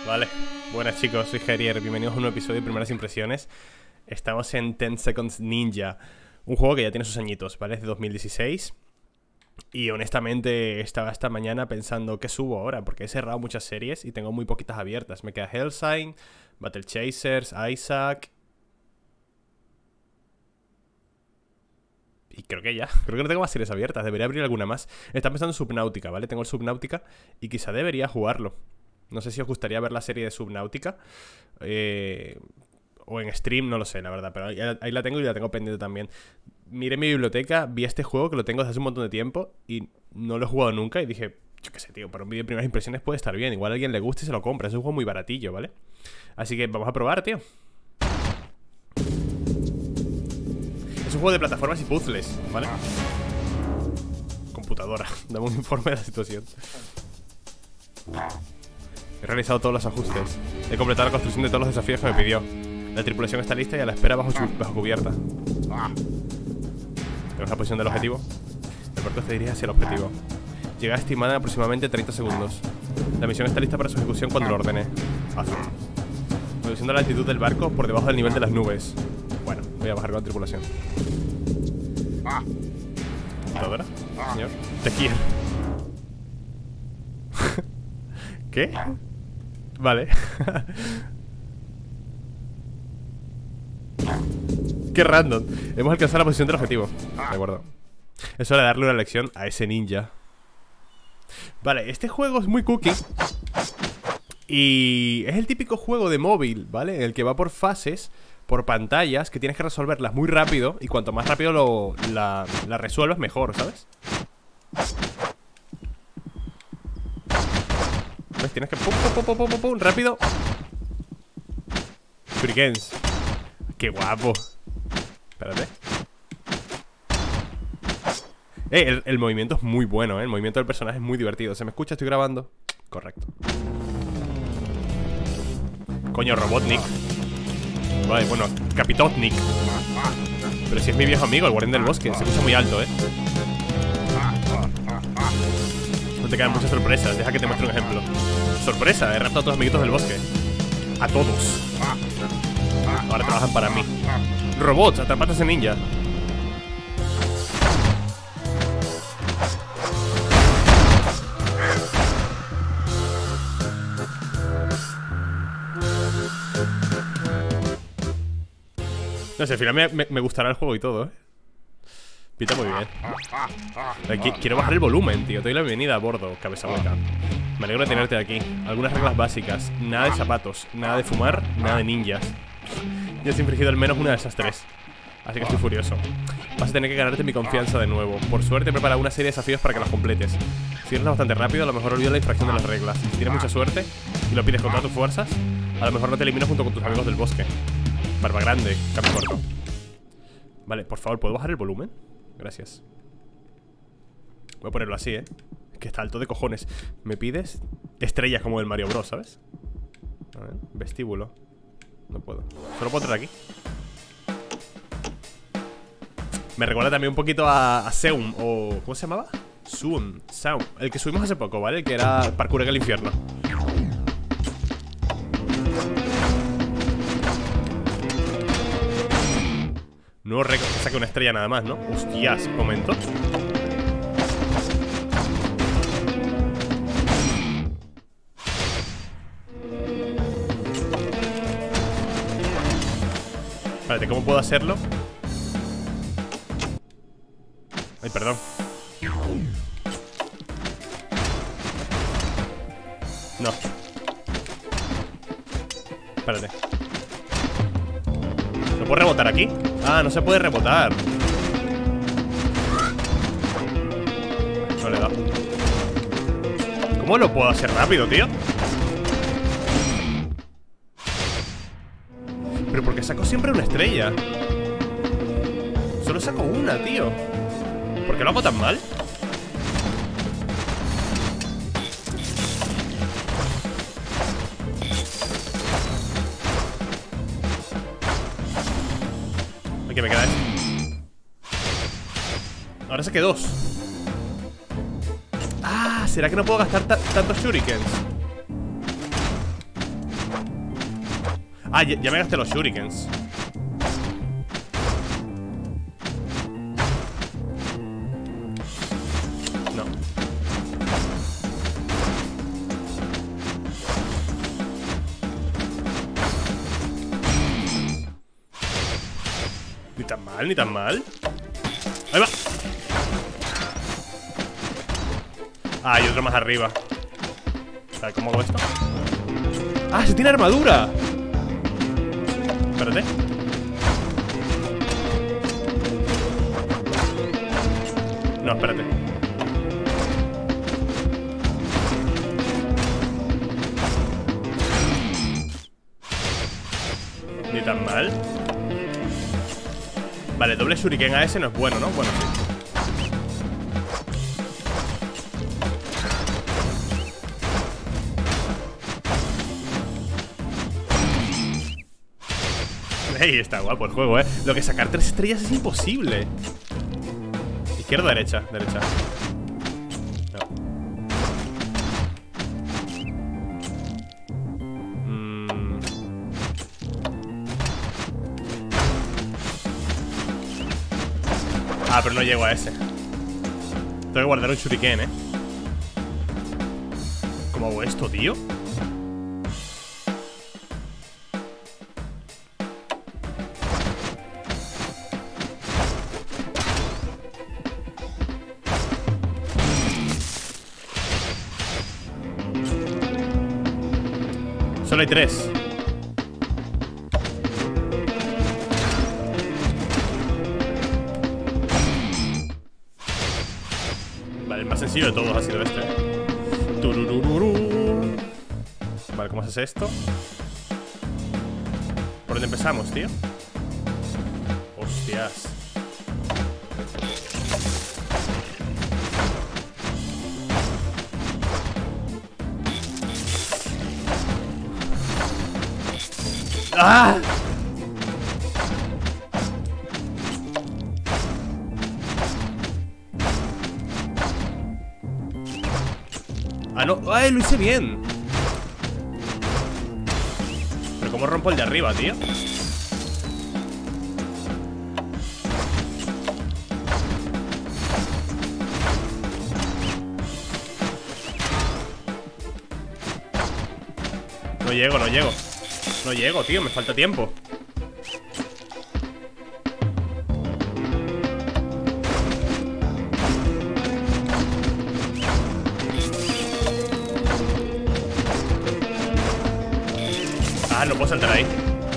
Vale, buenas chicos, soy Gerier, bienvenidos a un nuevo episodio de Primeras Impresiones. Estamos en 10 Seconds Ninja, un juego que ya tiene sus añitos, ¿vale? Es de 2016. Y honestamente estaba esta mañana pensando ¿qué subo ahora? Porque he cerrado muchas series y tengo muy poquitas abiertas. Me queda Hellsign, Battle Chasers, Isaac... Y creo que ya, creo que no tengo más series abiertas, debería abrir alguna más. Estaba pensando en Subnautica, ¿vale? Tengo el Subnautica y quizá debería jugarlo. No sé si os gustaría ver la serie de Subnautica o en stream, no lo sé, la verdad. Pero ahí la tengo y la tengo pendiente también. Miré mi biblioteca, vi este juego que lo tengo desde hace un montón de tiempo y no lo he jugado nunca. Y dije, yo qué sé, tío, para un vídeo de primeras impresiones puede estar bien. Igual a alguien le gusta y se lo compra, es un juego muy baratillo, ¿vale? Así que vamos a probar, tío. Es un juego de plataformas y puzzles, ¿vale? Computadora, dame un informe de la situación. He realizado todos los ajustes. He completado la construcción de todos los desafíos que me pidió. La tripulación está lista y a la espera bajo cubierta. Tenemos la posición del objetivo. El barco se dirige hacia el objetivo. Llegada estimada en aproximadamente 30 segundos. La misión está lista para su ejecución cuando lo ordene. Azul. Reduciendo la altitud del barco por debajo del nivel de las nubes. Bueno, voy a bajar con la tripulación. ¿Computadora? Señor. Te quiero. ¿Qué? Vale. Qué random. Hemos alcanzado la posición del objetivo. De acuerdo. Es hora de darle una lección a ese ninja. Vale, este juego es muy cookie. Y es el típico juego de móvil, ¿vale? En el que va por fases, por pantallas, que tienes que resolverlas muy rápido. Y cuanto más rápido la resuelvas, mejor, ¿sabes? ¿Ves? Tienes que pum, rápido. Shurikens. Qué guapo. Espérate. El movimiento es muy bueno, El movimiento del personaje es muy divertido. ¿Se me escucha? ¿Estoy grabando? Correcto. Coño, Robotnik. Vale, bueno, Capitotnik. Pero si es mi viejo amigo, el guardián del bosque. Se escucha muy alto, No te quedan muchas sorpresas, deja que te muestre un ejemplo. Sorpresa, he raptado a todos los amiguitos del bosque. A todos. Ahora trabajan para mí. Robots, atrapad a ese ninja. No sé, al final me gustará el juego y todo, Pinta muy bien. Quiero bajar el volumen, tío. Te doy la bienvenida a bordo, cabeza hueca. Me alegro de tenerte aquí. Algunas reglas básicas. Nada de zapatos, nada de fumar, nada de ninjas. Ya has infringido al menos una de esas tres. Así que estoy furioso. Vas a tener que ganarte mi confianza de nuevo. Por suerte he preparado una serie de desafíos para que los completes. Si eres bastante rápido, a lo mejor olvidas la infracción de las reglas. Si tienes mucha suerte y lo pides con todas tus fuerzas, a lo mejor no te elimino junto con tus amigos del bosque. Barba grande, cambio corto. Vale, por favor, ¿puedo bajar el volumen? Gracias. Voy a ponerlo así, Es que está alto de cojones. ¿Me pides? Estrellas como el Mario Bros, ¿sabes? A ver, vestíbulo. No puedo. Solo puedo entrar aquí. Me recuerda también un poquito a Seum. O... ¿cómo se llamaba? Soum. El que subimos hace poco, ¿vale? El que era parkour en el infierno. Nuevo récord, que saque una estrella nada más, ¿no? Hostias, momento. Espérate, ¿cómo puedo hacerlo? Ay, perdón. No. Espérate. ¿No puedo rebotar aquí? Ah, no se puede rebotar. No le he dado. ¿Cómo lo puedo hacer rápido, tío? Pero ¿por qué saco siempre una estrella? Solo saco una, tío. ¿Por qué lo hago tan mal? Que me queda Ahora saqué dos. Ah, ¿será que no puedo gastar tantos shurikens? Ah, ya me gasté los shurikens. No. Ni tan mal, ni tan mal. Ahí va. Ah, hay otro más arriba. A ver, ¿cómo hago esto? ¡Ah, se tiene armadura! Espérate. No, espérate. Ni tan mal. Vale, doble shuriken a ese no es bueno, ¿no? Bueno, sí. Ey, está guapo el juego, ¿eh? Lo que sacar 3 estrellas es imposible. Izquierda o derecha, derecha. No. Ah, pero no llego a ese. Tengo que guardar un shuriken, ¿eh? ¿Cómo hago esto, tío? Solo hay 3. Vale, el más sencillo de todos ha sido este. Tururururu. Vale, ¿cómo se hace esto? ¿Por dónde empezamos, tío? Hostias. ¡Ah! Ah, no. ¡Ay, lo hice bien! Pero ¿cómo rompo el de arriba, tío? No llego, no llego. No llego, tío, me falta tiempo. Ah, no puedo saltar ahí.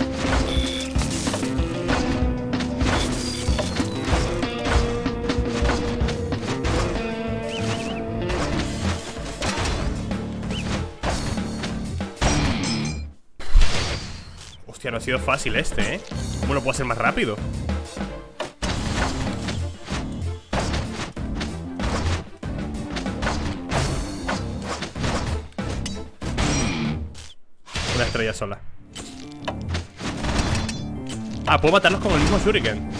Hostia, no ha sido fácil este, ¿eh? ¿Cómo lo puedo hacer más rápido? Una estrella sola. Ah, puedo matarlos con el mismo shuriken.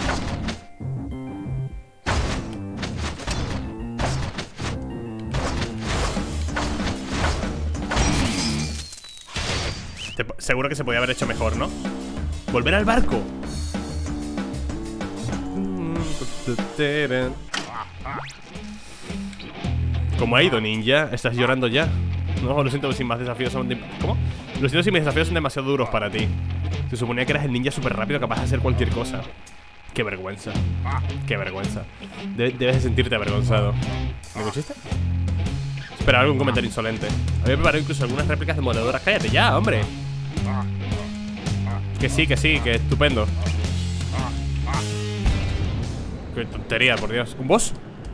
Seguro que se podía haber hecho mejor, ¿no? Volver al barco. ¿Cómo ha ido, ninja? ¿Estás llorando ya? No, lo siento, sin más desafíos son ¿cómo? Lo siento si mis desafíos son demasiado duros para ti. Se suponía que eras el ninja súper rápido capaz de hacer cualquier cosa. Qué vergüenza. Qué vergüenza. Debes de sentirte avergonzado. ¿Me escuchaste? Esperaba algún comentario insolente. Había preparado incluso algunas réplicas de moledoras. ¡Cállate ya, hombre! Que sí, que estupendo. Qué tontería, por Dios. ¿Un boss?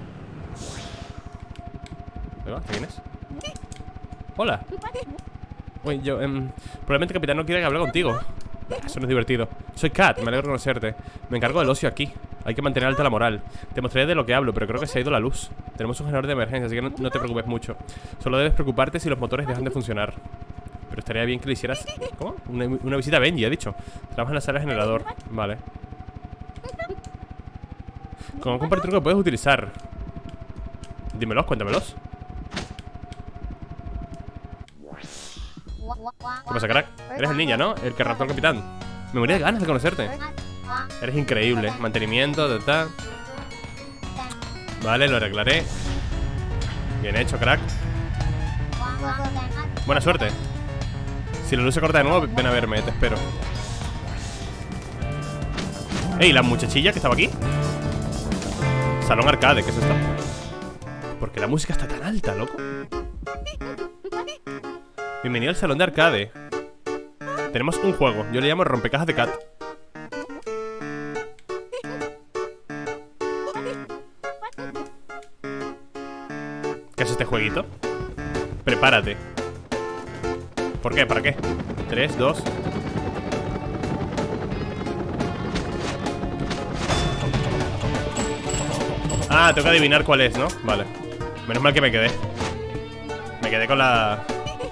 ¿Quién es? Hola. Uy, yo, probablemente el capitán no quiera que hable contigo. Eso no es divertido. Soy Kat, me alegro de conocerte. Me encargo del ocio aquí. Hay que mantener alta la moral. Te mostraré de lo que hablo, pero creo que se ha ido la luz. Tenemos un generador de emergencia, así que no te preocupes mucho. Solo debes preocuparte si los motores dejan de funcionar. Pero estaría bien que le hicieras... ¿Cómo? Una visita a Benji, ha dicho. Trabaja en la sala de generador. Vale. ¿Cómo compartir truco que puedes utilizar? Dímelos, cuéntamelos. ¿Qué pasa, crack? Eres el ninja, ¿no? El que raptó al capitán. Me moría de ganas de conocerte. Eres increíble. Mantenimiento, ta. Vale, lo arreglaré. Bien hecho, crack. Buena suerte. Si la luz se corta de nuevo, ven a verme, te espero. Ey, la muchachilla que estaba aquí. Salón arcade, ¿qué es esto? ¿Por qué la música está tan alta, loco? Bienvenido al salón de arcade. Tenemos un juego, yo le llamo Rompecajas de Cat. ¿Qué es este jueguito? Prepárate. ¿Por qué? ¿Para qué? 3, 2. Ah, tengo que adivinar cuál es, ¿no? Vale. Menos mal que me quedé. Me quedé con la...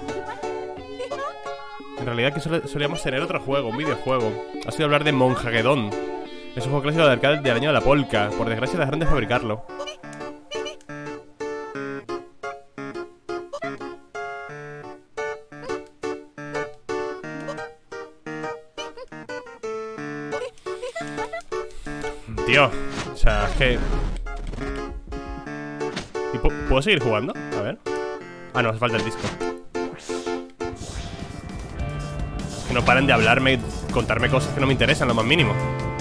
En realidad que solíamos tener otro juego, un videojuego. Ha sido hablar de Monhagedon. Es un juego clásico de arcade del año de la polka. Por desgracia dejaron de fabricarlo. Tío, o sea, es que... ¿Y puedo seguir jugando? A ver. Ah, no, hace falta el disco. Que no paren de hablarme y contarme cosas que no me interesan, lo más mínimo.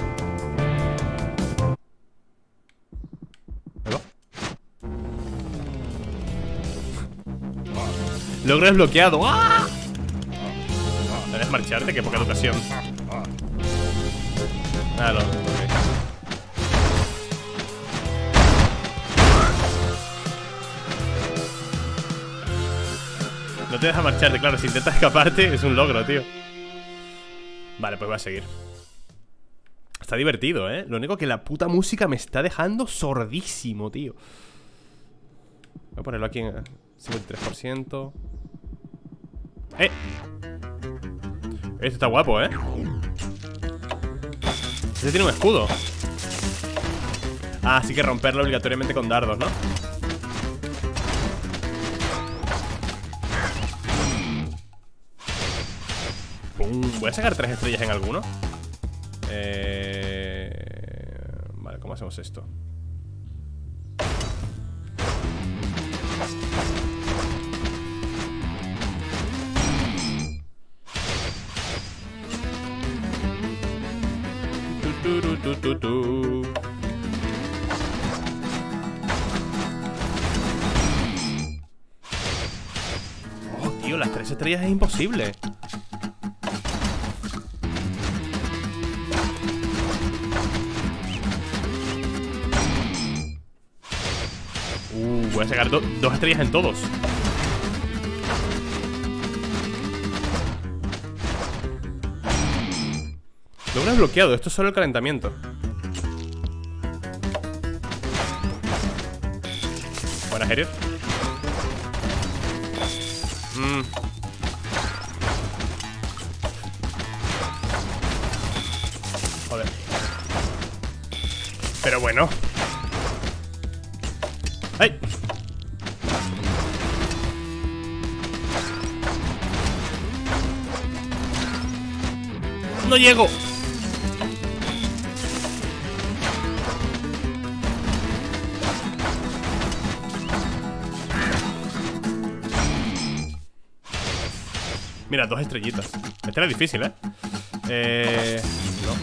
¿Ahí va? Logro desbloqueado. ¡Ah! ¿Debes marcharte? Qué poca educación. Ah, ok. No te deja marcharte, claro, si intentas escaparte es un logro, tío. Vale, pues voy a seguir. Está divertido, ¿eh? Lo único que la puta música me está dejando sordísimo, tío. Voy a ponerlo aquí en 53%. Este está guapo, ¿eh? Este tiene un escudo. Ah, sí que romperlo obligatoriamente con dardos, ¿no? Voy a sacar 3 estrellas en alguno. Vale, ¿cómo hacemos esto? Oh, tío, las 3 estrellas es imposible. Voy a sacar 2 estrellas en todos. Logro desbloqueado, esto es solo el calentamiento. Buena, Harrier. Joder. Pero bueno. ¡Ay! ¡No llego! Mira, 2 estrellitas. Este era difícil, ¿eh? No.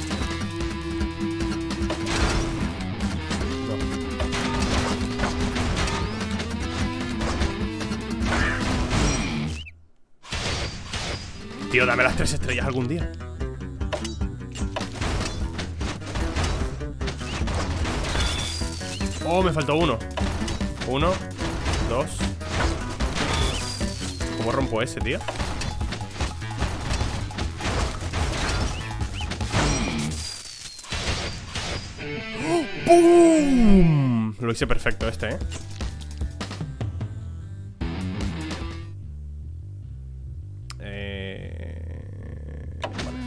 Tío, dame las 3 estrellas algún día. Oh, me faltó uno. 1, 2. ¿Cómo rompo ese, tío? ¡Bum! Lo hice perfecto este, ¿eh? Vale.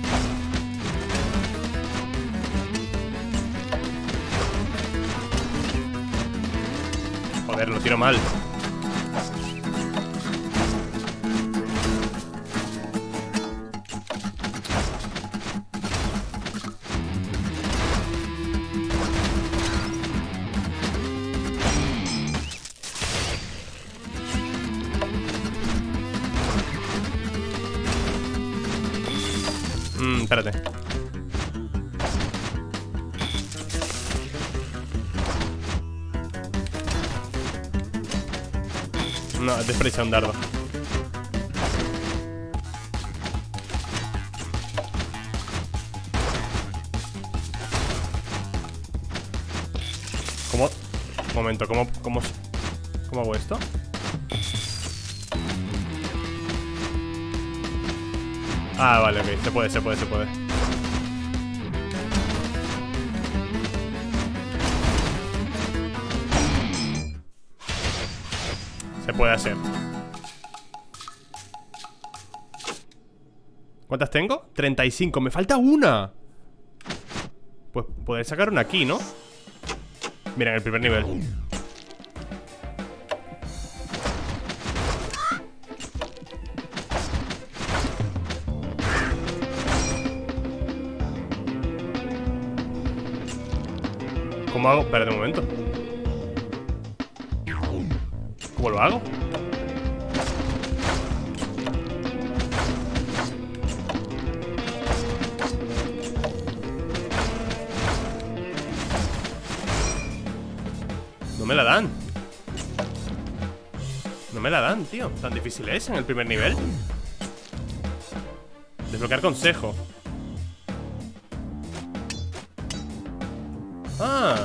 Joder, lo tiro mal. Espérate. No, he desperdiciado un dardo. ¿Cómo? Un momento, ¿cómo hago esto? Ah, vale, ok, se puede. Se puede hacer. ¿Cuántas tengo? 35, me falta una. Pues poder sacar una aquí, ¿no? Mira, en el primer nivel. ¿Cómo hago? Espérate un momento. ¿Cómo lo hago? No me la dan. No me la dan, tío. ¿Tan difícil es en el primer nivel? Desbloquear consejo. Ah.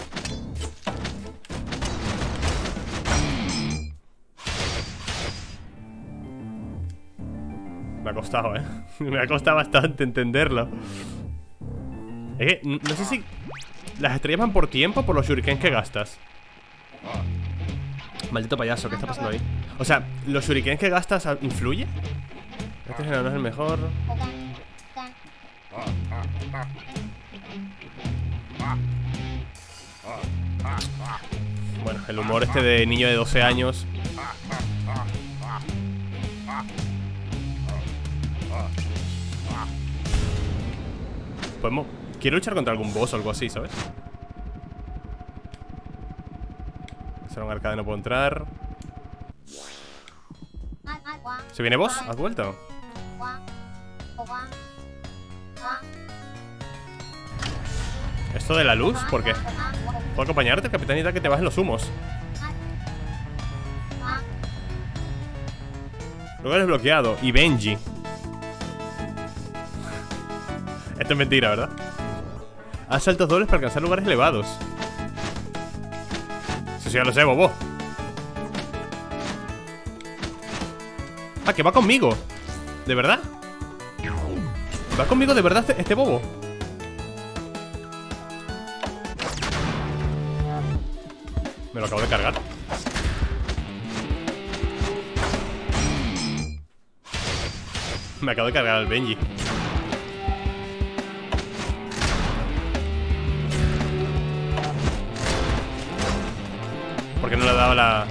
Me ha costado, Me ha costado bastante entenderlo. Es que no sé si las estrellas van por tiempo o por los shurikens que gastas. Maldito payaso, ¿qué está pasando ahí? O sea, ¿los shurikens que gastas influye? Este no es el mejor. Bueno, el humor este de niño de 12 años. Quiero luchar contra algún boss o algo así, ¿sabes? Será un arcade, no puedo entrar. ¿Se viene boss? ¿Has vuelto? ¿Esto de la luz? ¿Por qué? ¿Puedo acompañarte? El capitán necesita que te bajen los humos. Luego desbloqueado. Y Benji. Esto es mentira, ¿verdad? Haz saltos dobles para alcanzar lugares elevados. Eso sí, ya lo sé, bobo. Ah, que va conmigo. ¿De verdad? ¿Va conmigo de verdad este bobo? Me lo acabo de cargar. Me acabo de cargar al Benji. ¿Por qué no le daba la...?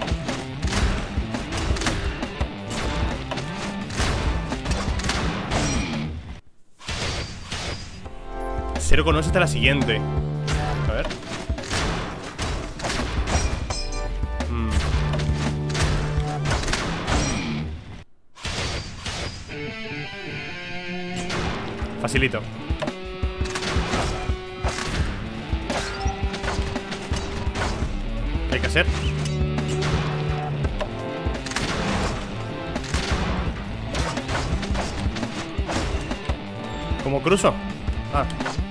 Cero con 8 hasta la siguiente. A ver. Facilito. ¿Qué hay que hacer? ¿Cómo cruzo? Ah.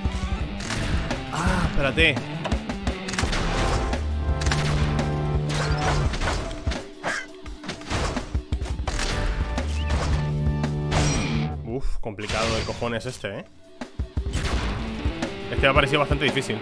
Ah, espérate. Uf, complicado de cojones este, ¿eh? Este me ha parecido bastante difícil.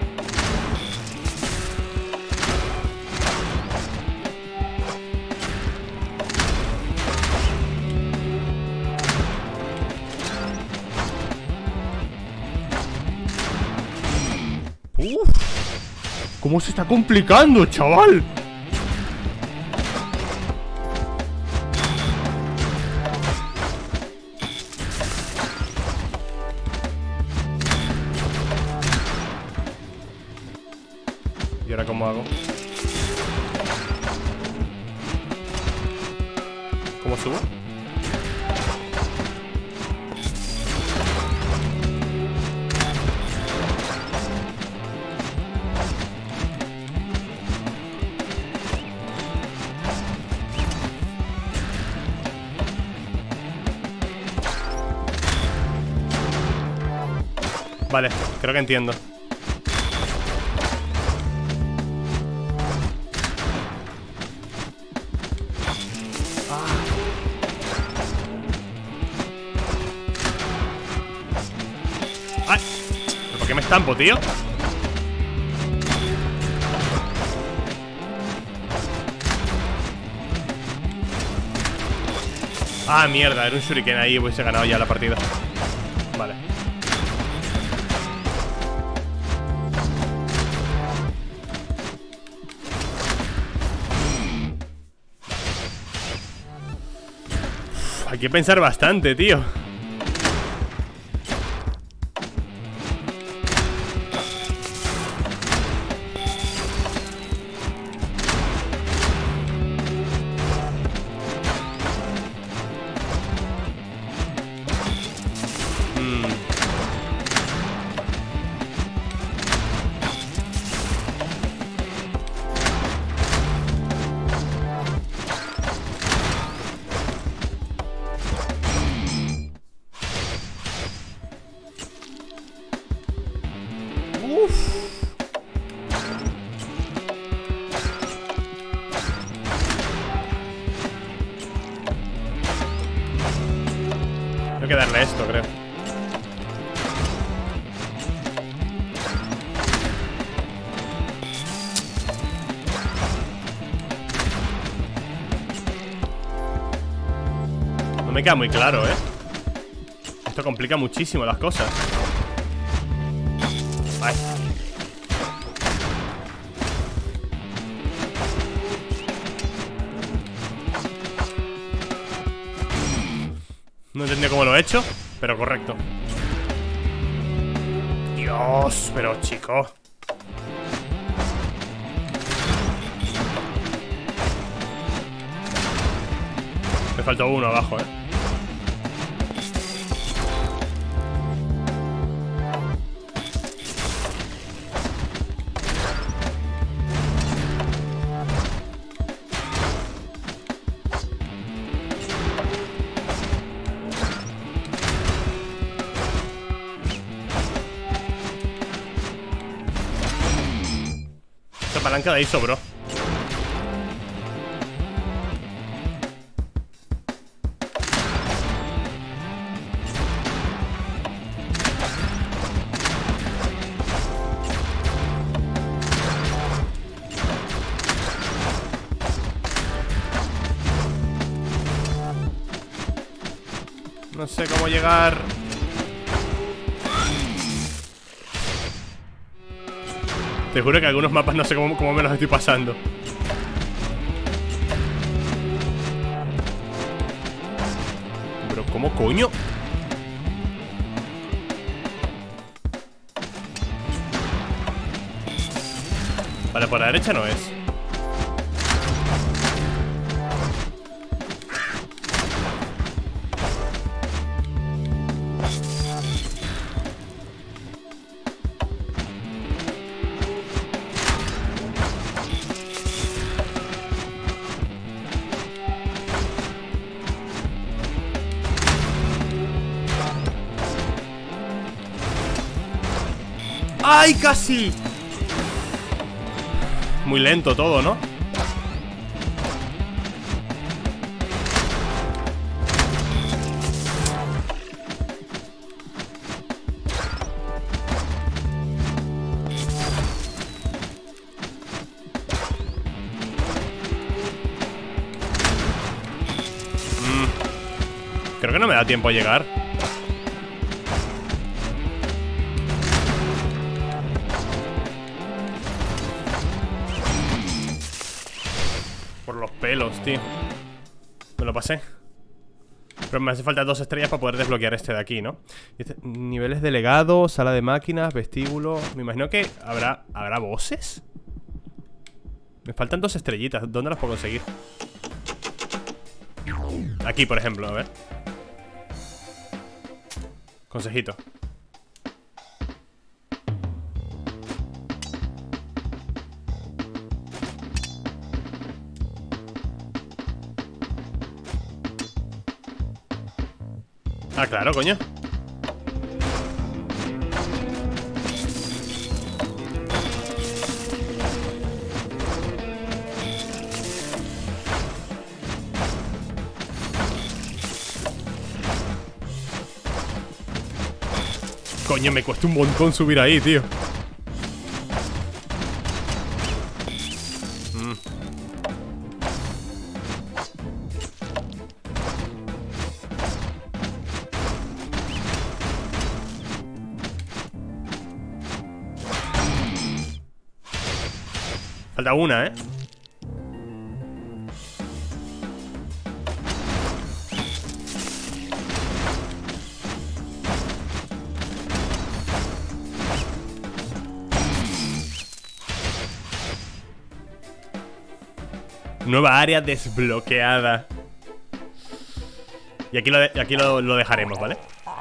Uf, ¿cómo se está complicando, chaval? ¿Y ahora cómo hago? ¿Cómo subo? Vale, creo que entiendo. ¡Ay! ¿Pero por qué me estampo, tío? Ah, mierda, era un shuriken ahí. Hubiese ganado ya la partida. Vale. Hay que pensar bastante, tío. Tengo que darle esto, creo. No me queda muy claro, ¿eh? Esto complica muchísimo las cosas. Ay. No entiendo cómo lo he hecho, pero correcto. Dios, pero chico. Me faltó uno abajo, ¿eh? Esta palanca de ahí sobró. No sé cómo llegar. Te juro que algunos mapas no sé cómo me los estoy pasando. Pero ¿cómo coño? Vale, por la derecha no es. ¡Ay, casi! Muy lento todo, ¿no? Creo que no me da tiempo a llegar. Por los pelos, tío. Me lo pasé. Pero me hace falta 2 estrellas para poder desbloquear este de aquí, ¿no? Niveles de legado, sala de máquinas, vestíbulo. Me imagino que ¿Habrá bosses? Me faltan 2 estrellitas. ¿Dónde las puedo conseguir? Aquí, por ejemplo, a ver. Consejito. Ah, claro, coño. Coño, me cuesta un montón subir ahí, tío. Falta una, ¿eh? Nueva área desbloqueada. Y aquí lo dejaremos, ¿vale?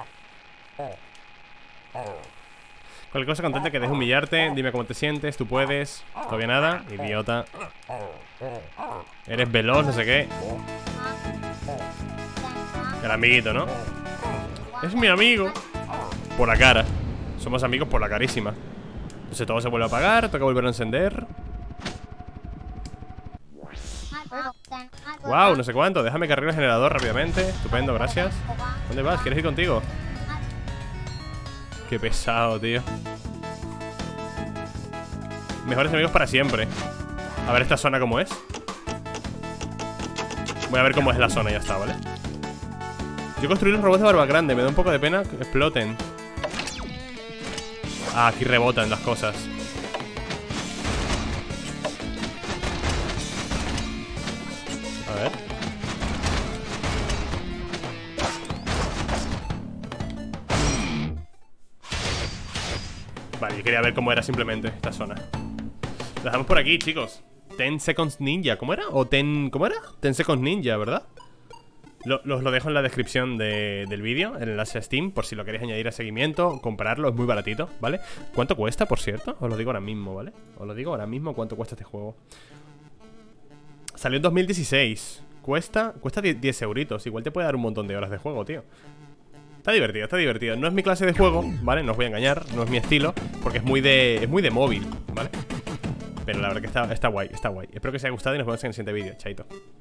Cualquier cosa, contenta que dejes humillarte. Dime cómo te sientes, tú puedes. Todavía nada, idiota. Eres veloz, no sé qué. El amiguito, ¿no? Es mi amigo. Por la cara. Somos amigos por la carísima. Entonces todo se vuelve a apagar, toca volver a encender. Wow, no sé cuánto. Déjame cargar el generador rápidamente. Estupendo, gracias. ¿Dónde vas? ¿Quieres ir contigo? Qué pesado, tío. Mejores amigos para siempre. A ver esta zona cómo es. Voy a ver cómo es la zona y ya está, ¿vale? Yo construí los robots de barba grande. Me da un poco de pena que exploten. Ah, aquí rebotan las cosas. A ver. Vale, yo quería ver cómo era simplemente esta zona. Lo dejamos por aquí, chicos. 10 Seconds Ninja, ¿cómo era? ¿Cómo era? 10 Seconds Ninja, ¿verdad? Lo dejo en la descripción del vídeo, el enlace a Steam, por si lo queréis añadir a seguimiento, comprarlo, es muy baratito, ¿vale? ¿Cuánto cuesta, por cierto? Os lo digo ahora mismo, ¿vale? Os lo digo ahora mismo cuánto cuesta este juego. Salió en 2016. Cuesta 10 euritos. Igual te puede dar un montón de horas de juego, tío. Está divertido, está divertido. No es mi clase de juego, ¿vale? No os voy a engañar, no es mi estilo, porque es muy de móvil, ¿vale? Pero la verdad que está guay, está guay. Espero que os haya gustado y nos vemos en el siguiente vídeo. Chaito.